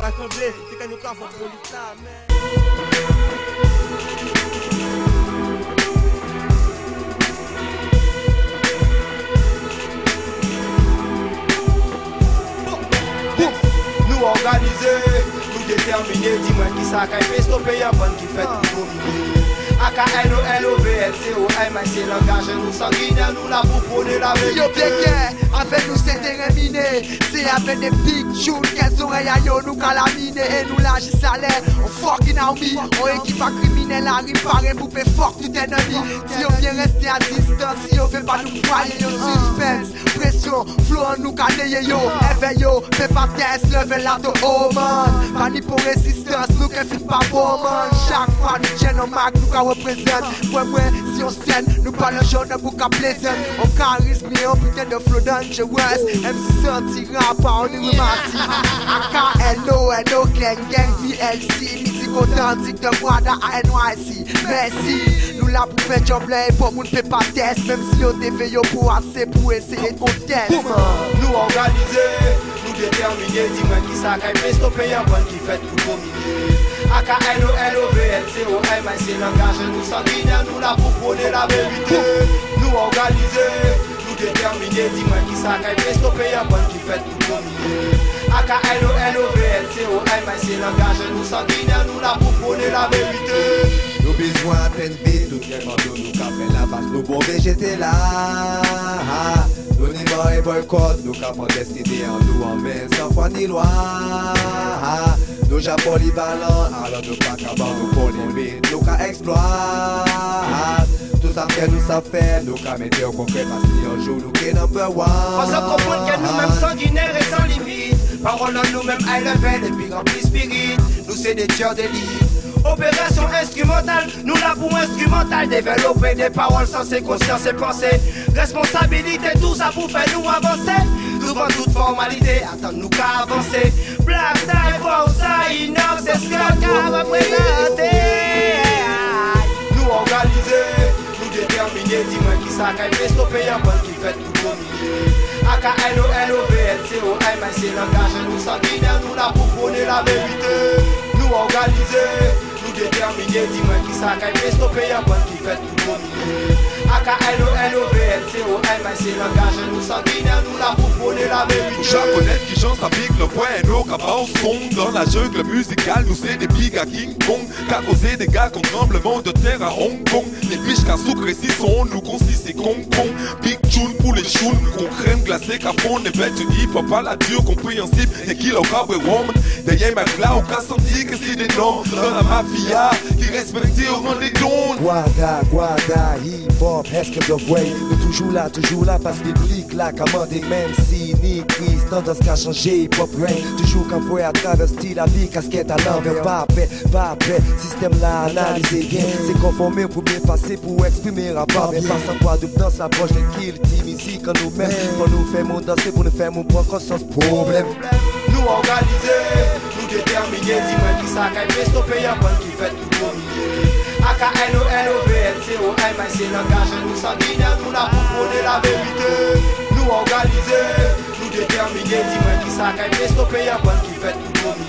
rassemblés, c'est qu'à nous avons pour l'islam. Nous organisés, nous déterminés, dis-moi qui ça qui fait stopper y'a bonne qui fait nous dominer. AKNOLOVLCOM, c'est langage, nous sanguinaires, nous la pour prôner la vérité. Yo bien avec nous c'est terminé. C'est avec des big tunes qu'elles oreilles à yo nous calaminer. Et nous lâche salaire, on fucking army. On équipe à criminel à réparer pour faire fort tout ennemi. Si on vient rester à distance, si on veut pas nous croyer, yo suspense, pression, flow en nous caler yo. Éveil yo, fais pas test, level la to oh man. Mani pour résistance, nous qu'elle fit pas bon man. Chaque fois nous tiens nos marques, nous qu'à représente. Ouais, si on scène, nous parlons jaune pour qu'à plaisir. On charisme et on putain de flow dangerous. MC sortira pas, on est remarqué. AKNO, Clan Gang, VLC, musique authentique de Guada à NYC. Merci, nous là pour faire job là et pour moun fait pas test. Même si on déveille pour assez pour essayer de test. Nous organisés, nous déterminés, dis-moi qui ça qui fait stopper y'a bonne qui fait pour dominer. AKNOLOVLCOM, c'est langage, nous sanguinaires, nous là pour prôner la vérité. Nous organisés, nous déterminés, dis-moi qui ça qui fait stopper y'a bonne qui fait pour dominer. AKNOLOVLCOM, c'est langage, nous sanguinaires, nous là pour prôner la vérité. Nos besoins à peine vides, tout vraiment de nous qu'a fait la base, nos bons j'étais là. Nos nègres et boycott, nous qu'a destinés en nous en main, sans foi ni loi. Nos gens polyvalents, alors nous pas qu'à nous polémiques, nous qu'a exploit. Tout ça fait nous ça fait, nous qu'a mettre au concret parce qu'un jour nous qu'est number one. On se comprend que nous-mêmes sanguinaires et sans limite. Parole en nous-mêmes high level et puis rempli spirit. Nous c'est des tueurs d'élite. Opération instrumentale, nous là pour instrumental. Développer des paroles sensées, conscience et pensée. Responsabilité, tout ça pour faire nous avancer. Devant toute formalité, attendre nous qu'à avancer. Black Style, Forza, Inox, c'est ce qu'on a représenté. Nous organisés, nous déterminés, dis-moi qui ça qui fait stopper y'a bonne qui fait tout dominer. AKNOLOVLCOM, c'est langage, nous sanguinaires, nous là pour prôner la vérité. Nous organisés, nous déterminés, dis-moi qui ça qui fait stopper y'a bonne qui fait tout dominer. AKNOLOVLCOM, c'est langage, nous sanguinaires, nous là pour prôner la vérité. Japonais qui chante sa pique, le point nos capables sont dans la jungle musicale, nous c'est des pigs à King Kong, qu'a causé des gars comme tremblement de terre à Hong Kong. Les biches qu'à sucre ici sont, nous concis c'est Kong Kong. Big tune pour les chounes, qu'on crème glacée qu'à fond, les bêtes du hip hop à la dure compréhensible, et qu'il a au caboué woman. Derrière ma là, on qu'a senti que c'est des noms dans la mafia, qui respectent au rang des dons. Guada, hip hop, Haskins of Way. Nous toujours là, parce que public là, commandé, même si ni crise, tendance qu'à changer, hip hop rain. Toujours qu'à voir à travers style, la vie, casquette à l'envers, pas après, système là, analysé bien. C'est conformé pour bien passer, pour exprimer rapport. Mais pas sans quoi de dans sa proche de kill, team ici, quand nous mêmes, pour nous faire mon danser, pour nous faire mon point conscience, problème. Nous organisés, nous déterminés, dis-moi qui ça qui fait stopper y'a bonne qui fait tout dominer. AKNOLOVLCOM, c'est langage, nous sanguinaires, nous là pour prôner la vérité. Nous organisés, nous déterminés, dis-moi qui ça qui fait stopper y'a bonne qui fait tout dominer.